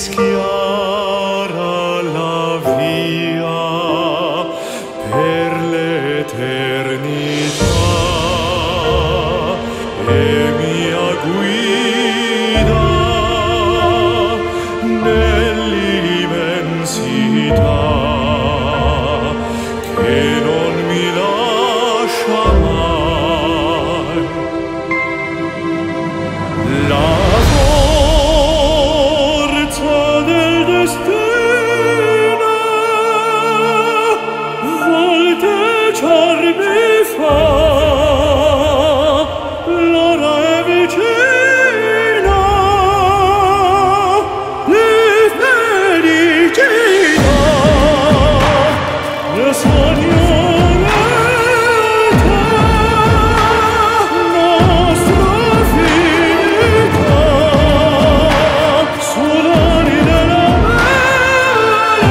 rischiara la via per l'eternità e mia guida nell'immensità che non mi lascia mai. La forza del destino volteggiarmi fa, l'ora è vicina di felicità, le sognorete nostra finità, solari della mele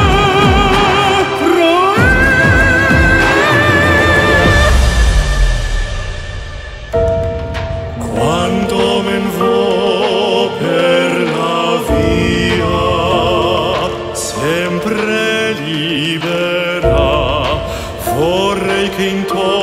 quando men vo per la via sempre libera, vorrei che intorno